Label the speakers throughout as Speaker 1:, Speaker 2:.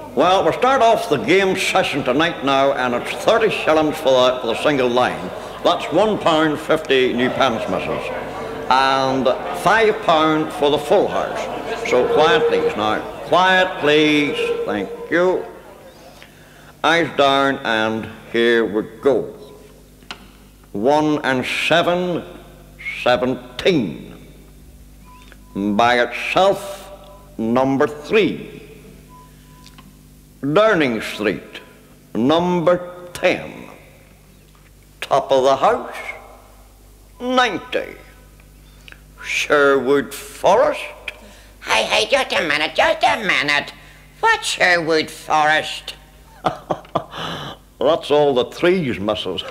Speaker 1: Well, we'll start off the game session tonight now, and it's 30 shillings for the single line. That's £1.50 new pence, missus. And £5 for the full house. So quiet, please, now. Quiet, please. Thank you. Eyes down, and here we go. 1 and 7, 17. By itself, number 3. Downing Street, number 10. Top of the house, 90. Sherwood Forest.
Speaker 2: Hey, just a minute. What's Sherwood Forest?
Speaker 1: That's all the 3s, missus.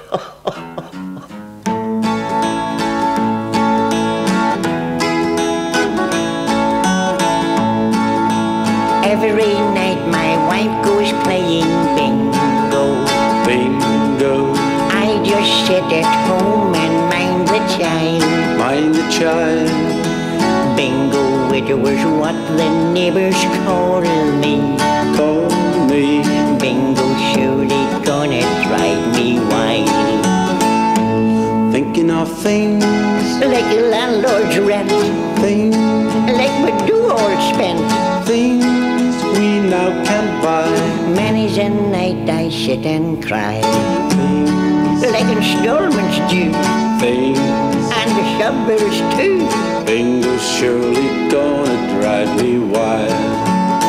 Speaker 2: Every night my wife goes playing bingo.
Speaker 3: Bingo.
Speaker 2: I just sit at home and mind the child.
Speaker 3: Mind the child.
Speaker 2: Bingo, it was what the neighbors call me.
Speaker 3: Call me.
Speaker 2: Bingo surely gonna drive me wild.
Speaker 3: Thinking of things
Speaker 2: like a landlord's rent.
Speaker 3: Things
Speaker 2: like my do-all spent.
Speaker 3: Things we now can't buy.
Speaker 2: Many's a night I sit and cry.
Speaker 3: Things
Speaker 2: like installments due.
Speaker 3: Things
Speaker 2: and the sub bills too.
Speaker 3: Bingo's surely gonna drive me wild.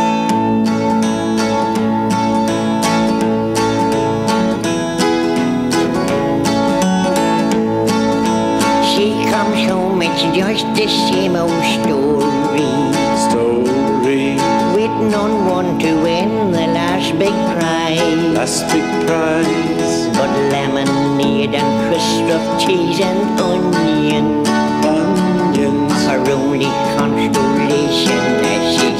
Speaker 2: She comes home, it's just the same old story. Waiting on one to win the last big prize.
Speaker 3: Last big prize.
Speaker 2: But lemonade and crisp cheese and onions are only consolation as she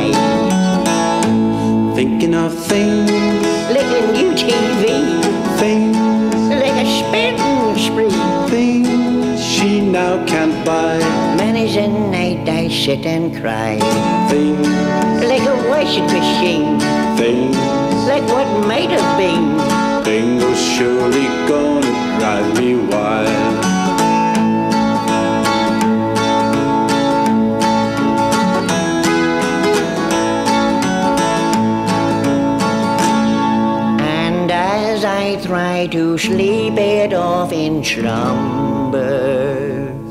Speaker 2: sighs.
Speaker 3: Thinking of things
Speaker 2: like a new TV.
Speaker 3: Things
Speaker 2: like a spending spree.
Speaker 3: Things she now can't buy.
Speaker 2: Many's a night I sit and cry.
Speaker 3: Things
Speaker 2: like a washing machine.
Speaker 3: Things
Speaker 2: like what might have been.
Speaker 3: Bingo's surely gonna drive me wild.
Speaker 2: And as I try to sleep it off in slumber,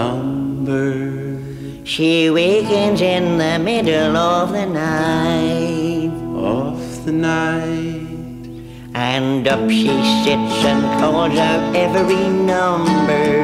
Speaker 2: she wakens in the middle of the night. And up she sits and calls out every number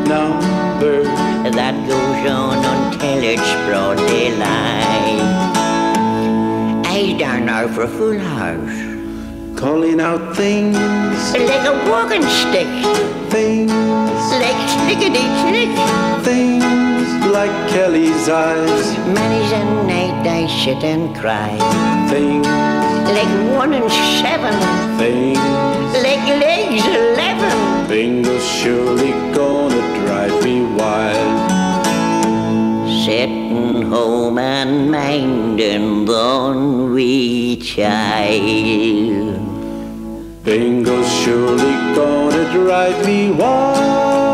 Speaker 2: that goes on until it's broad daylight. Eyes down now for a full house.
Speaker 3: Calling out things
Speaker 2: like a walking stick.
Speaker 3: Things
Speaker 2: like slickety-slick.
Speaker 3: Things like Kelly's eyes.
Speaker 2: Many's a night I sit and cry.
Speaker 3: Things
Speaker 2: like 1 and 7.
Speaker 3: Things
Speaker 2: like legs 11.
Speaker 3: Bingo's surely gonna drive me wild.
Speaker 2: Sitting home and minding the wee child.
Speaker 3: Bingo's surely gonna drive me wild.